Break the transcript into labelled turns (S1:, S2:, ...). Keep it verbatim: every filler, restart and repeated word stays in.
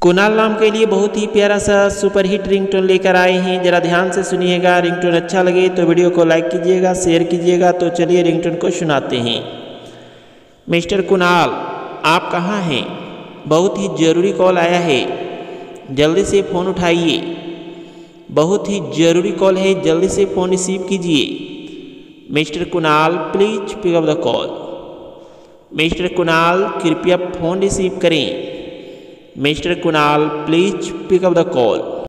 S1: कुणाल नाम के लिए बहुत ही प्यारा सा सुपर हिट रिंगटोन लेकर आए हैं। जरा ध्यान से सुनिएगा। रिंगटोन अच्छा लगे तो वीडियो को लाइक कीजिएगा, शेयर कीजिएगा। तो चलिए रिंगटोन को सुनाते हैं। मिस्टर कुणाल, आप कहाँ हैं? बहुत ही ज़रूरी कॉल आया है, जल्दी से फ़ोन उठाइए। बहुत ही ज़रूरी कॉल है, जल्दी से फ़ोन रिसीव कीजिए। Mister Kunal, please pick up the call. Mister Kunal, कृपया फ़ोन रिसीव करें। Mister Kunal, please pick up the call.